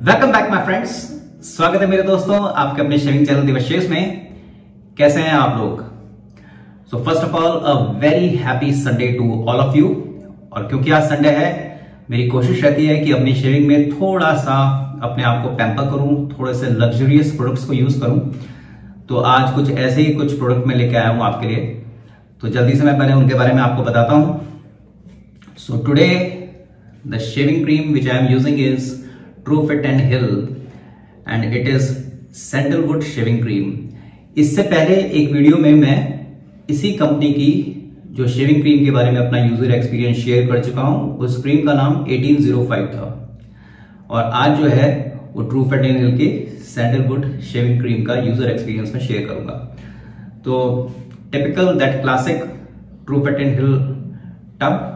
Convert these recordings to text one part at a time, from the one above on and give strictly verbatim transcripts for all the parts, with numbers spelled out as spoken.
Welcome back my friends. स्वागत है मेरे दोस्तों आपके अपने शेविंग चैनल दिवशेष में। कैसे हैं आप लोग? So first of all a very happy Sunday to all of you. और क्योंकि आज संडे है, मेरी कोशिश रहती है कि अपनी शेविंग में थोड़ा सा अपने आप को पैम्पर करूं, थोड़े से लग्जरियस प्रोडक्ट्स को यूज करूं। तो आज कुछ ऐसे ही कुछ प्रोडक्ट मैं लेके आया हूं आपके लिए। तो जल्दी से मैं पहले उनके बारे में आपको बताता हूं। So today the shaving cream which I am using is Truefitt and Hill and it is sandalwood shaving cream. इससे पहले एक वीडियो में मैं इसी कंपनी की जो शेविंग क्रीम के बारे में अपना यूजर एक्सपीरियंस शेयर कर चुका हूं। उस क्रीम का नाम अठारह सौ पाँच था और आज जो है वो ट्रूफिट एंड हिल की सैंडलवुड शेविंग क्रीम का यूजर एक्सपीरियंस में शेयर करूंगा। तो typical that classic Truefitt and Hill tub.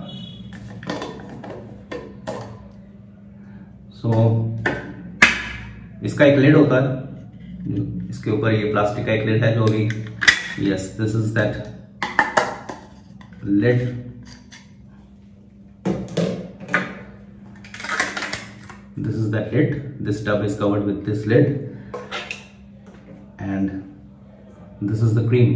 So so, इसका एक लिड होता है, इसके ऊपर ये प्लास्टिक का एक लिड है जो भी, yes this is that lid. This is that lid, this tub is covered with this lid and this is the cream.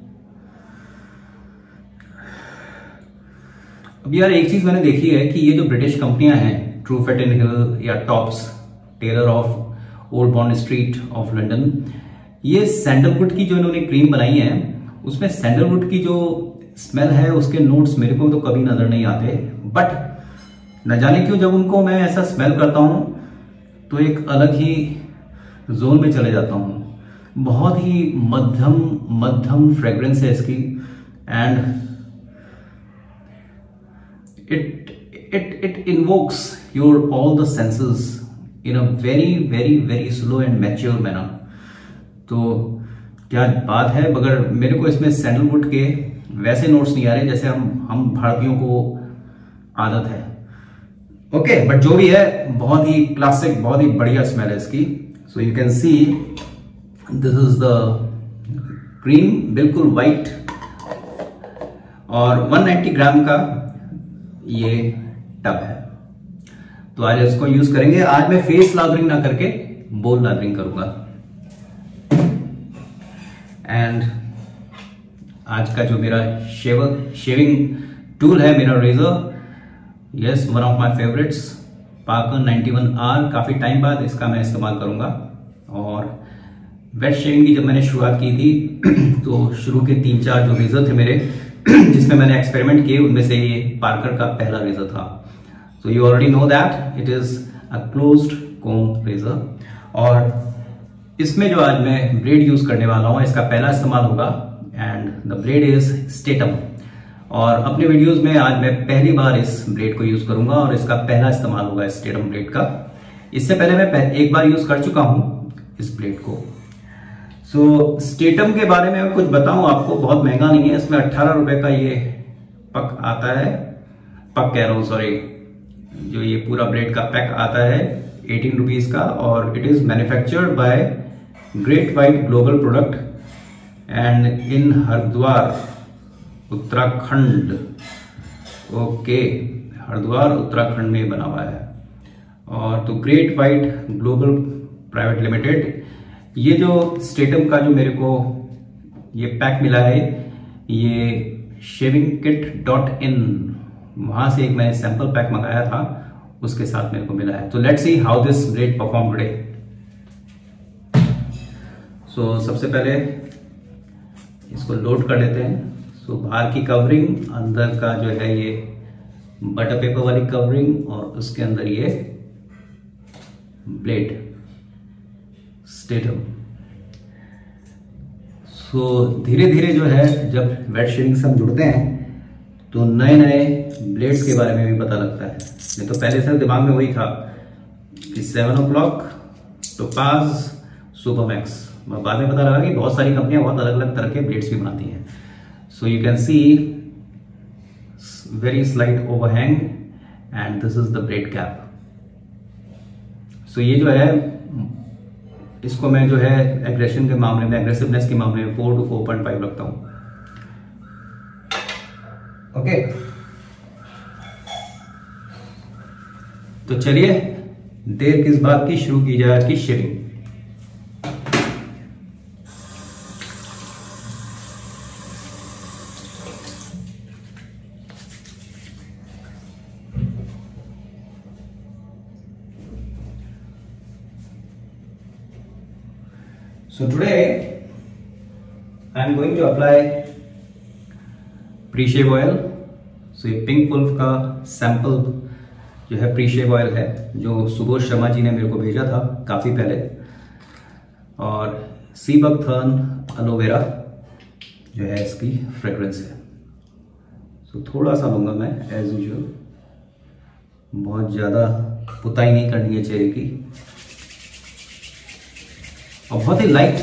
अब यार एक चीज मैंने देखी है कि ये जो ब्रिटिश कंपनियां हैं, ट्रूफिट एंड हिल या TOBS, Taylor of Old Bond Street of London, ये सैंडलवुड की जो इन्होंने क्रीम बनाई है उसमें सैंडलवुड की जो स्मेल है उसके नोट्स मेरे को तो कभी नजर नहीं आते। बट न जाने क्यों जब उनको मैं ऐसा स्मेल करता हूं तो एक अलग ही जोन में चले जाता हूं। बहुत ही मध्यम मध्यम फ्रेग्रेंस है इसकी and it it it invokes your all the senses in a very very very slow and mature manner। तो क्या बात है, मगर मेरे को इसमें सैंडलवुड के वैसे नोट्स नहीं आ रहे जैसे हम हम भारतीयों को आदत है। ओके बट जो भी है बहुत ही क्लासिक, बहुत ही बढ़िया स्मेल है इसकी। So you can see this is the cream, बिल्कुल वाइट और एक सौ नब्बे ग्राम का ये टब है। तो आज इसको यूज करेंगे। आज मैं फेस लादरिंग ना करके बोल लादरिंग करूंगा। एंड आज का जो मेरा शेवर शेविंग टूल है, मेरा razor, yes one of my favourites, Parker ninety one R. काफी टाइम बाद इसका मैं इस्तेमाल करूंगा। और वेट शेविंग की जब मैंने शुरुआत की थी तो शुरू के तीन चार जो रेजर थे मेरे जिसमें मैंने एक्सपेरिमेंट किए, उनमें से ये पार्कर का पहला रेजर था। So you already know that it is a closed comb razor. और इसमें जो आज मैं ब्लेड यूज करने वाला हूं, इसका पहला इस्तेमाल होगा and the blade is Statum. और अपने वीडियोस में आज मैं पहली बार इस ब्लेड को यूज करूंगा और इसका पहला इस्तेमाल होगा स्टेटम ब्लेड का। इससे पहले मैं एक बार यूज कर चुका हूं इस ब्लेड को। सो so, स्टेटम के बारे में कुछ बताऊं आपको, बहुत महंगा नहीं है। इसमें अट्ठारह रुपए का ये पक आता है, पक कह रहा हूं सॉरी, जो ये पूरा ब्लेड का पैक आता है एटीन रुपीज का। और it is manufactured by Great White Global product and in Haridwar Uttarakhand. Okay, Haridwar Uttarakhand में बना हुआ है। और तो Great White Global private limited, ये जो स्टेटम का जो मेरे को ये पैक मिला है, ये शेविंग किट डॉट इन, वहां से एक मैंने सैंपल पैक मंगाया था, उसके साथ मेरे को मिला है। तो let's see how this blade perform today. So सबसे पहले इसको लोड कर लेते हैं। सो so, बाहर की कवरिंग, अंदर का जो है ये बटर पेपर वाली कवरिंग और उसके अंदर ये ब्लेड स्टेटम। सो धीरे धीरे जो है जब वेट शेविंग से हम जुड़ते हैं तो नए नए ब्लेड्स के बारे में भी पता लगता है। नहीं तो पहले से दिमाग में वही था कि Seven O'Clock, Topaz, Supermax. बाद में पता लगा कि बहुत सारी कंपनियां बहुत अलग अलग तरह के ब्लेड्स भी बनाती हैं। So you can see very slight overhang and this is the blade cap. So ये जो है, इसको मैं जो है एग्रेशन के मामले में, एग्रेसिवनेस के मामले में four to four point five रखता हूं। ओके, तो चलिए देर किस बात की, शुरू की जाए आज की शेविंग। So today I am going to apply pre-shave oil. So ये पिंक वुल्फ का सैंपल जो है प्री-शेव ऑयल है, जो सुबोध शर्मा जी ने मेरे को भेजा था काफ़ी पहले, और सी बकथर्न एलोवेरा जो है इसकी फ्रेग्रेंस है। सो so, थोड़ा सा लूँगा मैं एज यूजुअल, बहुत ज़्यादा पुताई नहीं करनी है चेहरे की, और बहुत ही लाइट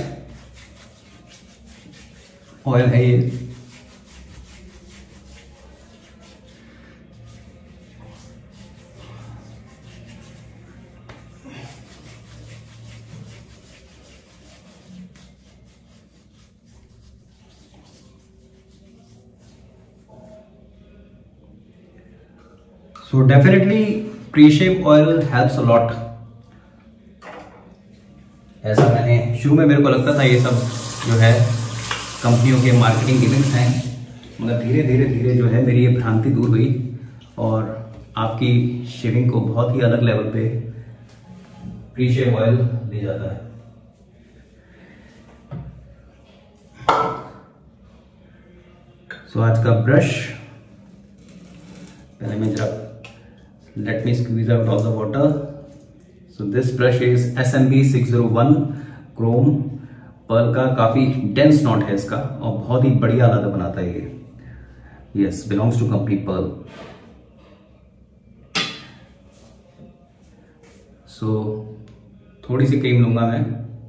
ऑयल है ये। So definitely pre-shave oil helps a lot. ऐसा मैंने शुरू में मेरे को लगता था ये सब जो है कंपनियों के मार्केटिंग गिमिक्स हैं, मगर धीरे धीरे धीरे जो है मेरी ये भ्रांति दूर हुई और आपकी शेविंग को बहुत ही अलग लेवल पे प्री-शेव ऑयल ले जाता है। सो so, आज का ब्रश पहले मैं जरा let me squeeze out all the water. So this brush is S M B six zero one chrome Pearl का, काफी डेंस नॉट है इसका और बहुत ही बढ़िया लादा बनाता है ये। Yes, belongs to company Pearl. So थोड़ी सी क्रीम लूंगा मैं।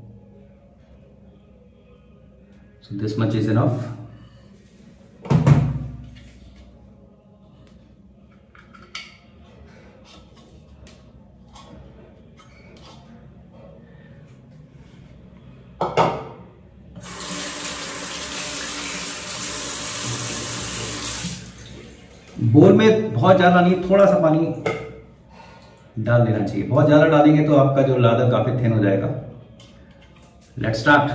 So this much is enough. Bowl में बहुत ज्यादा नहीं, थोड़ा सा पानी डाल देना चाहिए। बहुत ज्यादा डालेंगे तो आपका जो लादर काफी थिन हो जाएगा। Let's start.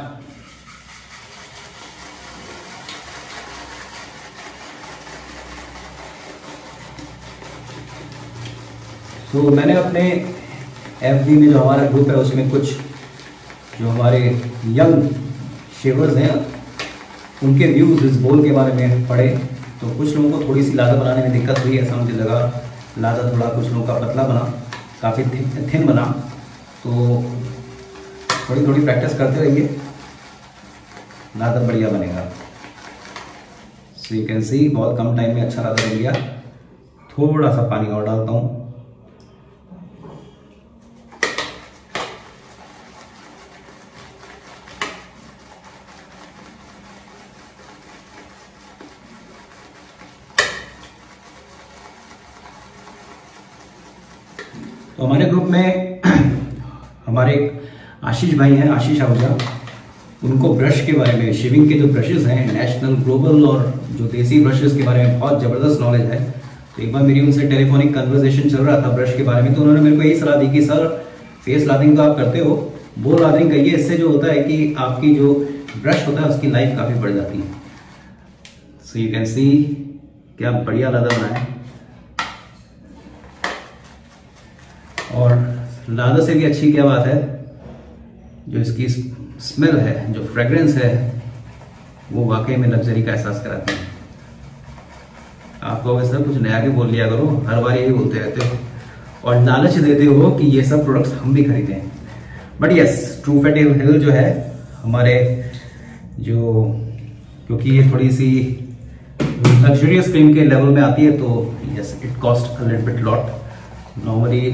तो मैंने अपने एफबी में जो हमारा ग्रुप है उसमें कुछ जो हमारे यंग शेवर्स हैं उनके व्यूज इस बोल के बारे में पढ़े, तो कुछ लोगों को थोड़ी सी लादा बनाने में दिक्कत हुई। ऐसा मुझे लगा लादा थोड़ा कुछ लोगों का पतला बना, काफ़ी थिन बना, तो थोड़ी थोड़ी प्रैक्टिस करते रहिए, लादा बढ़िया बनेगा। सो यू कैन सी बहुत कम टाइम में अच्छा लादा बन गया। थोड़ा सा पानी और डालता हूँ। तो हमारे ग्रुप में हमारे आशीष भाई हैं, आशीष आहूजा, उनको ब्रश के बारे में, शेविंग के जो ब्रशेस हैं नेशनल, ग्लोबल और जो देसी ब्रशेस के बारे में बहुत ज़बरदस्त नॉलेज है। तो एक बार मेरी उनसे टेलीफोनिक कन्वर्सेशन चल रहा था ब्रश के बारे में, तो उन्होंने मेरे को यही सलाह दी कि सर फेस लादरिंग तो आप करते हो, बोल लादरिंग करिए, इससे जो होता है कि आपकी जो ब्रश होता है उसकी लाइफ काफ़ी बढ़ जाती है। सो यू कैन सी क्या बढ़िया लादा बना है। और लादा से भी अच्छी क्या बात है, जो इसकी स्मेल है, जो फ्रेग्रेंस है, वो वाकई में लग्जरी का एहसास कराती है। आप लोग ऐसा कुछ नया के बोल लिया करो, हर बार यही बोलते रहते हो और लालच देते हो कि ये सब प्रोडक्ट्स हम भी खरीदें। But yes, Truefitt Hill जो है हमारे जो, क्योंकि ये थोड़ी सी लग्जरियस क्रीम के लेवल में आती है, तो yes it cost a little bit lot. Normally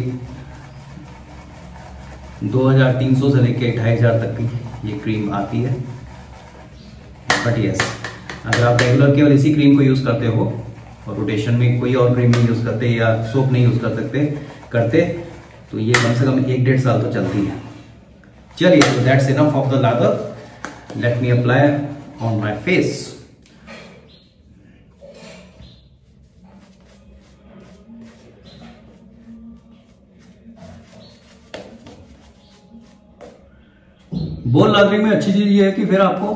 दो हज़ार तीन सौ से लेके ढाई हज़ार तक की ये क्रीम आती है। बट यस, अगर आप रेगुलर केवल इसी क्रीम को यूज़ करते हो और रोटेशन में कोई और क्रीम नहीं यूज़ करते या सोप नहीं यूज़ कर सकते करते तो ये कम से कम एक डेढ़ साल तो चलती है। चलिए, so that's enough of the lather. Let me apply on my face. Bowl lathering में अच्छी चीज ये है कि फिर आपको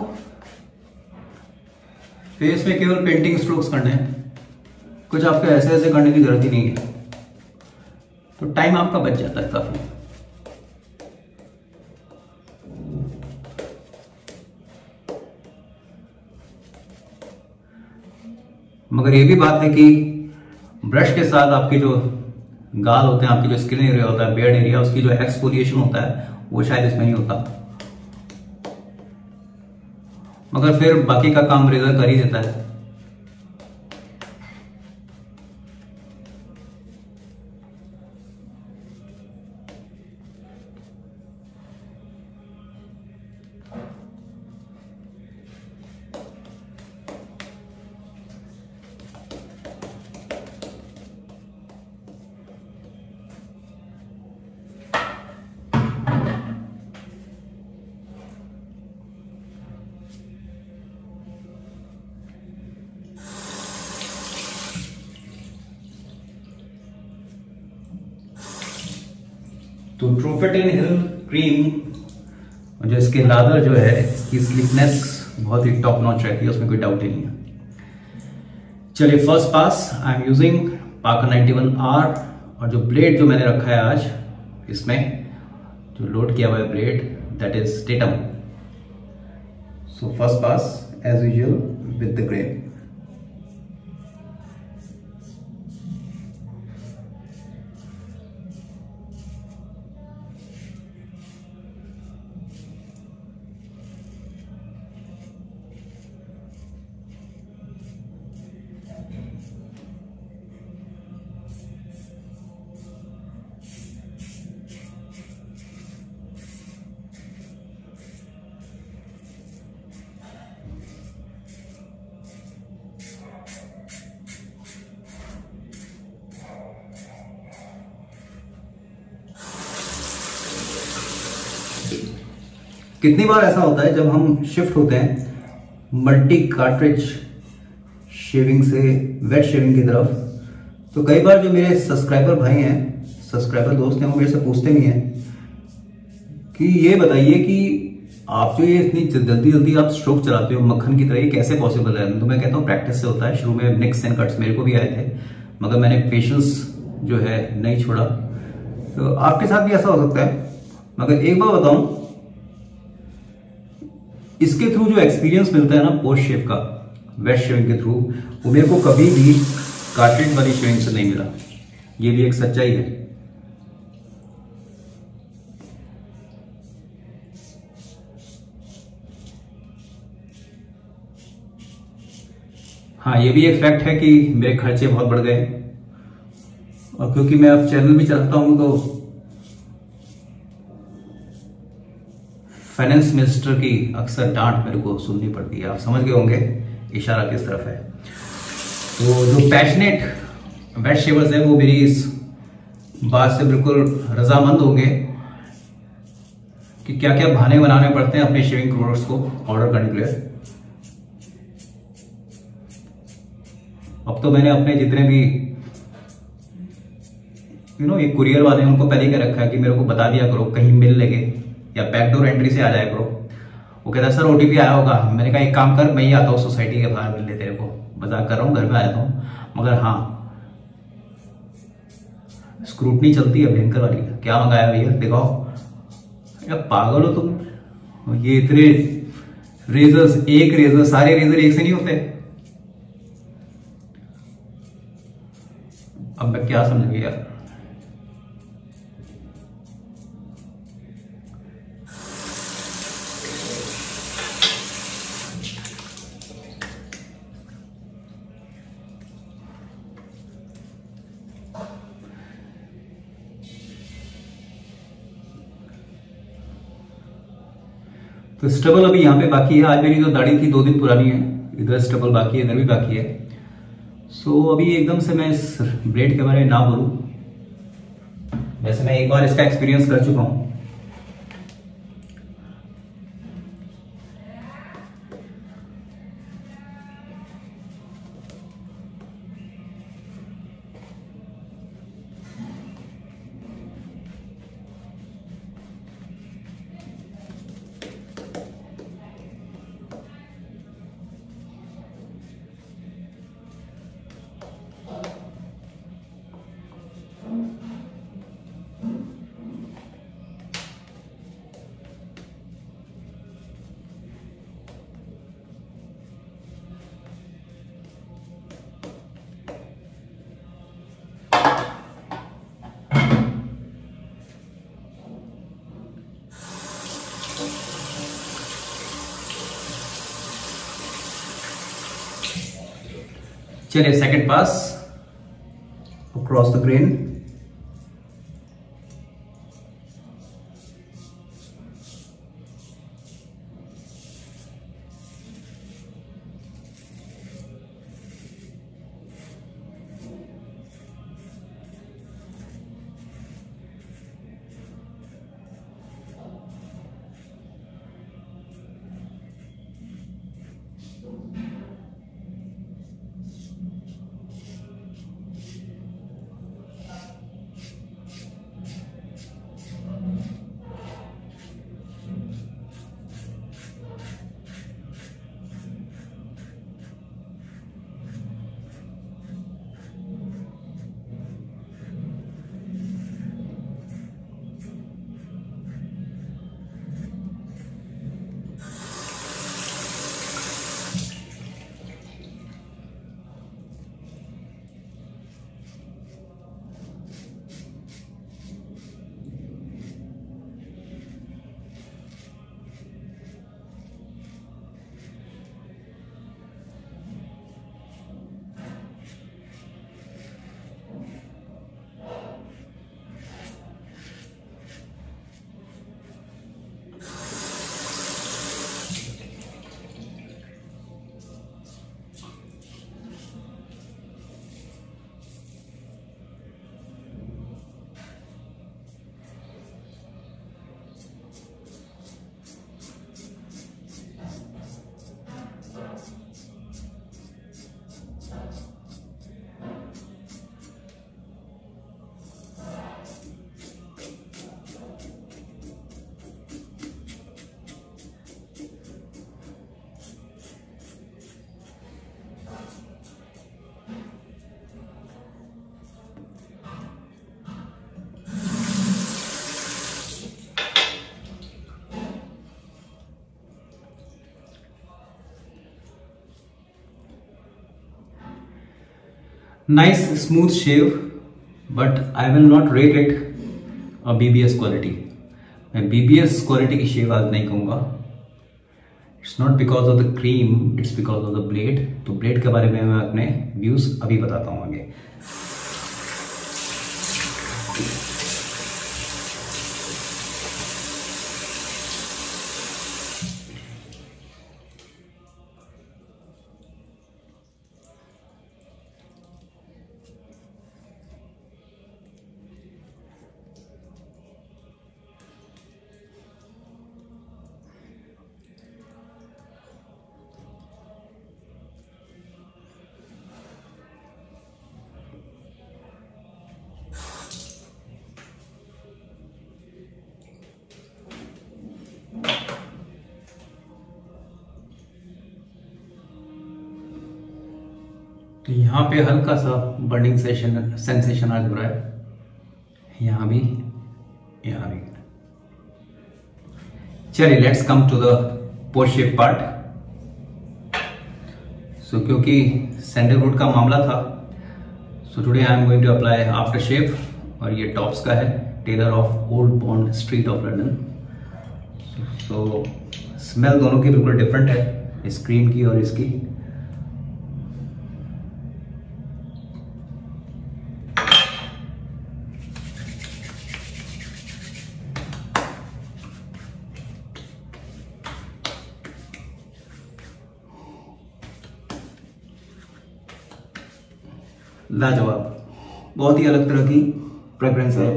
फेस में केवल पेंटिंग स्ट्रोक्स करने हैं, कुछ आपको ऐसे ऐसे करने की जरूरत ही नहीं है, तो टाइम आपका बच जाता है काफी। मगर ये भी बात है कि ब्रश के साथ आपके जो गाल होते हैं, आपकी जो स्किन एरिया होता है, बियर्ड एरिया, उसकी जो एक्सफोलिएशन होता है वो शायद इसमें नहीं होता, मगर फिर बाकी का काम रेजर कर ही देता है। तो ट्रूफेटिन हिल क्रीम जो इसके लादर जो है इसकी स्लिकनेस बहुत ही टॉप नॉच रहती है, उसमें कोई डाउट ही नहीं है। चलिए first pass I am using Parker ninety one R, और जो ब्लेड जो मैंने रखा है आज इसमें जो लोड किया हुआ है blade that is Statum. So first pass as usual with the grain. कितनी बार ऐसा होता है जब हम शिफ्ट होते हैं मल्टी कार्ट्रिज शेविंग से वेट शेविंग की तरफ, तो कई बार जो मेरे सब्सक्राइबर भाई हैं, सब्सक्राइबर दोस्त हैं, वो मेरे से पूछते भी हैं कि ये बताइए कि आप जो ये इतनी जल्दी जल्दी आप स्ट्रोक चलाते हो मक्खन की तरह, ये कैसे पॉसिबल है? तो मैं कहता हूँ प्रैक्टिस से होता है। शुरू में निक्स एंड कट्स मेरे को भी आए थे, मगर मैंने पेशेंस जो है नहीं छोड़ा। तो आपके साथ भी ऐसा हो सकता है। मगर एक बार बताऊं, इसके थ्रू जो एक्सपीरियंस मिलता है ना पोस्ट शेव का, वेट शेविंग के थ्रू, वो मेरे को कभी भी कार्ट्रिज वाली शेविंग से नहीं मिला। ये भी एक सच्चाई है। हाँ, ये भी एक फैक्ट है कि मेरे खर्चे बहुत बढ़ गए, और क्योंकि मैं अब चैनल भी चलाता हूं तो फाइनेंस मिनिस्टर की अक्सर डांट मेरे को सुननी पड़ती है। आप समझ गए होंगे इशारा किस तरफ है। तो जो पैशनेट वेट शेवर्स है वो मेरी इस बात से बिल्कुल रजामंद होंगे कि क्या क्या बहाने बनाने पड़ते हैं अपने शेविंग प्रोडक्ट्स को ऑर्डर करने के लिए। अब तो मैंने अपने जितने भी यू नो ये कुरियर वाले हैं उनको पहले ही कह रखा है कि मेरे को बता दिया करो, कहीं मिल लगे या बैकडोर एंट्री से आ जाए करो। वो कहता है सर ओटीपी आया होगा। मैंने कहा एक काम कर, मैं ही आता हूँ सोसाइटी के बाहर मिलने, तेरे को मजाक कर रहा हूँ, घर पे आ जाता हूँ। मगर हाँ, स्क्रूटनी चलती है भयंकर वाली। क्या मंगाया भैया, दिखाओ। यार पागल हो तुम, ये इतने रेजर्स, एक रेजर, सारे रेजर एक से नहीं होते। अब मैं क्या समझ गया यार। तो स्टबल अभी यहाँ पे बाकी है। आज मेरी जो दाढ़ी थी दो दिन पुरानी है, इधर स्टबल बाकी है, इधर भी बाकी है। सो अभी एकदम से मैं इस ब्लेड के बारे में ना बोलूं, वैसे मैं एक बार इसका एक्सपीरियंस कर चुका हूं। चलिए second pass across the grain. Nice smooth shave, but I will not rate it a B B S quality. मैं B B S क्वालिटी की शेव आज नहीं कहूँगा. It's not because of the cream, it's because of the blade. तो blade के बारे में मैं अपने व्यूज अभी बताता हूँ आगे. तो यहाँ पे हल्का सा बर्निंग सेशन सेंसेशन आज हो रहा है, यहाँ भी यहाँ भी. चलिए let's come to the post shave part. So क्योंकि सैंडलवुड का मामला था, so today I am going to apply after shave. और ये टॉप्स का है, Taylor of Old Bond Street of London. So smell दोनों की बिल्कुल डिफरेंट है, इस क्रीम की और इसकी. लाजवाब, बहुत ही अलग तरह की फ्रेग्रेंस है.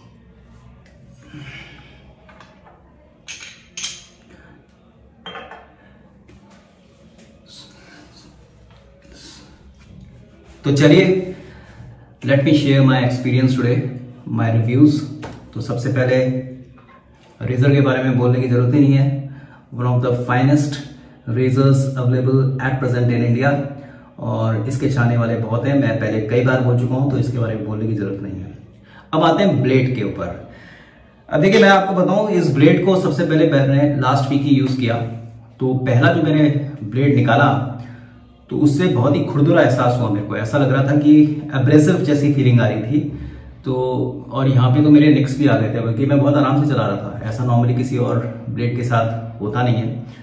तो चलिए let me share my experience today, my reviews. तो सबसे पहले रेजर के बारे में बोलने की जरूरत ही नहीं है. One of the finest razors available at present in India, और इसके चाहने वाले बहुत हैं. मैं पहले कई बार बोल चुका हूं, तो इसके बारे में बोलने की जरूरत नहीं है. अब आते हैं ब्लेड के ऊपर. अब देखिए मैं आपको बताऊं, इस ब्लेड को सबसे पहले मैंने लास्ट वीक ही यूज किया. तो पहला जो मैंने ब्लेड निकाला तो उससे बहुत ही खुरदुरा एहसास हुआ. मेरे को ऐसा लग रहा था कि एब्रेसिव जैसी फीलिंग आ रही थी. तो और यहाँ पे तो मेरे निक्स भी आ गए थे, बल्कि मैं बहुत आराम से चला रहा था. ऐसा नॉर्मली किसी और ब्लेड के साथ होता नहीं है.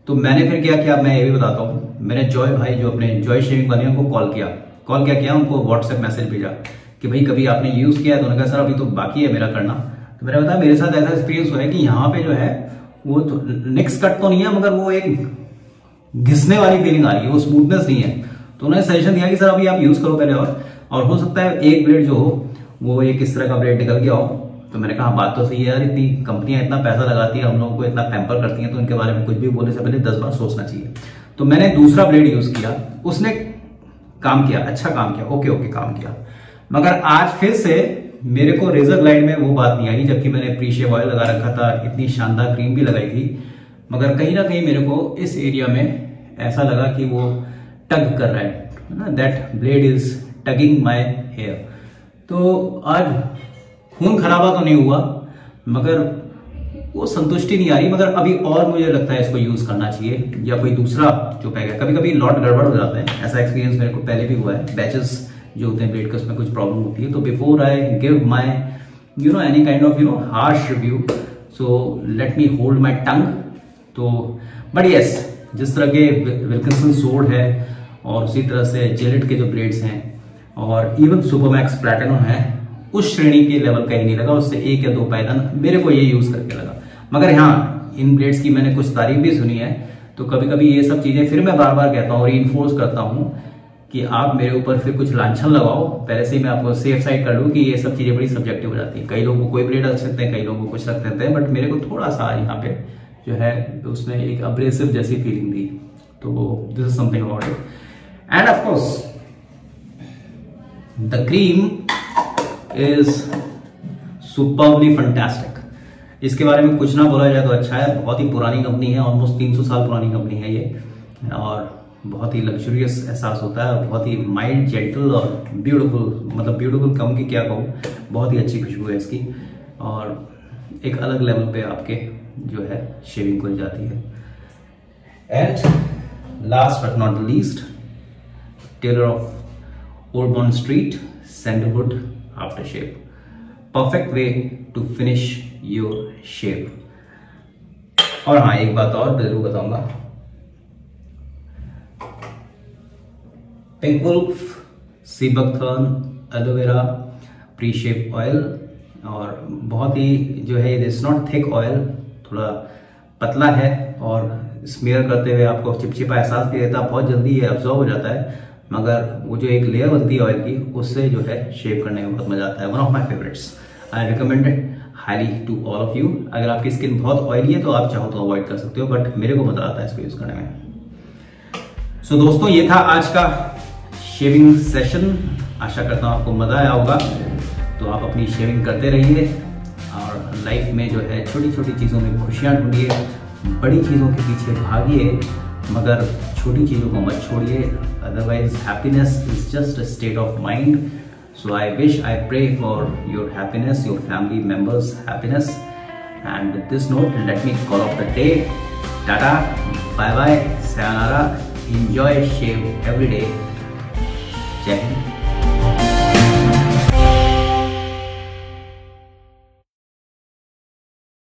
तो मैंने फिर क्या किया, मैं ये भी बताता हूँ। मैंने जॉय भाई जो अपने जॉय शेविंग वाले उनको कॉल किया कॉल क्या किया उनको व्हाट्सएप मैसेज भेजा कि भाई कभी आपने यूज किया है? तो उन्होंने कहा सर अभी तो बाकी है मेरा करना। तो मैंने बताया मेरे साथ ऐसा एक्सपीरियंस हुआ है कि यहाँ पे जो है वो तो नेक्स्ट कट तो नहीं है, मगर वो एक घिसने वाली फीलिंग आ रही है, वो स्मूथनेस नहीं है। तो उन्होंने सजेशन दिया कि सर अभी आप यूज करो पहले, और और हो सकता है एक ब्लेड जो हो वो एक इस तरह का ब्लेड निकल गया हो। तो मैंने कहा बात तो सही है यार, इतनी कंपनियां इतना पैसा लगाती है, हम लोगों को इतना पैम्पर करती हैं, तो इनके बारे में कुछ भी बोलने से पहले दस बार सोचना चाहिए। तो मैंने दूसरा ब्लेड यूज किया, उसने काम किया, अच्छा काम किया, ओके ओके काम किया। मगर आज फिर से मेरे को रेजर ग्लाइड में वो बात नहीं आई, जबकि मैंने प्री शेव ऑयल लगा रखा था, इतनी शानदार क्रीम भी लगाई थी, मगर कहीं ना कहीं मेरे को इस एरिया में ऐसा लगा कि वो टग कर रहा है ना, that blade is tugging my hair. तो आज खून खराबा तो नहीं हुआ, मगर वो संतुष्टि नहीं आ रही। मगर अभी और मुझे लगता है इसको यूज करना चाहिए, या कोई दूसरा जो पैक है। कभी कभी लॉट गड़बड़ हो जाता है, ऐसा एक्सपीरियंस मेरे को पहले भी हुआ है। बैचेस जो होते हैं ब्लेड के उसमें कुछ प्रॉब्लम होती है। तो before I give my you know any kind of you know harsh review, so let me hold my tongue. तो बट यस, जिस तरह के विल्किंसन सोड है और उसी तरह से जेलेट के जो ब्लेड्स हैं और इवन सुपरमैक्स प्लैटिनम है, उस श्रेणी के लेवल का ही नहीं लगा, उससे एक या दो पायदान मेरे को ये यूज करके लगा। मगर हाँ, इन ब्लेड्स की मैंने कुछ तारीफ भी सुनी है। तो कभी कभी ये सब चीजें फिर मैं बार बार कहता हूँ, रीइंफोर्स करता हूँ कि आप मेरे ऊपर फिर कुछ लांछन लगाओ, पहले से ही मैं आपको सेफ साइड कर लूँ कि ये सब चीजें बड़ी सब्जेक्टिव हो जाती है। कई लोगों को कोई ब्लेड रख सकते हैं, कई लोगों को कुछ रख सकते हैं, बट मेरे को थोड़ा सा यहाँ पे जो है उसमें एक अब्रेसिव जैसी फीलिंग दी। तो this is something about it. And of course the cream is superbly fantastic. इसके बारे में कुछ ना बोला जाए तो अच्छा है। बहुत ही पुरानी कंपनी है, ऑलमोस्ट तीन सौ साल पुरानी कंपनी है ये, और बहुत ही लग्जरियस एहसास होता है, और बहुत ही माइल्ड, जेंटल और ब्यूटीफुल, मतलब ब्यूटीफुल कम की क्या कहूँ, बहुत ही अच्छी खुशबू है इसकी, और एक अलग लेवल पे आपके जो है शेविंग को जाती है। And last but not the least, Taylor of Old Bond Street sandalwood after shave, perfect way to finish your shave. और हाँ, एक बात और जरूर बताऊंगा, Pink Wolf, sea buckthorn, aloe vera pre shave oil, और बहुत ही जो है इट्स नॉट थिक ऑयल, थोड़ा पतला है, और स्मेयर करते हुए आपको चिपचिपा एहसास भी देता है, बहुत जल्दी ये अब्जॉर्ब हो जाता है, मगर वो जो एक लेयर बनती है ऑयल की, उससे जो है शेव करने में बहुत मजा आता है। One of my favourites, I recommend it highly to all of you. अगर आपकी स्किन बहुत ऑयली है तो आप चाहो तो अवॉइड कर सकते हो, बट मेरे को मजा आता है इसको यूज करने में। सो so, दोस्तों, ये था आज का शेविंग सेशन। आशा करता हूँ आपको मजा आया होगा। तो आप अपनी शेविंग करते रहिए, और लाइफ में जो है छोटी छोटी चीज़ों में खुशियाँ ढूंढिए, बड़ी चीज़ों के पीछे भागिए, मगर छोटी चीज़ों को मत छोड़िए। Otherwise happiness is just a state of mind. So I wish, I pray for your happiness, your family members happiness. And with this note, let me call off the day. Tata, bye bye, sayonara, enjoy shave every day. Jai Hind.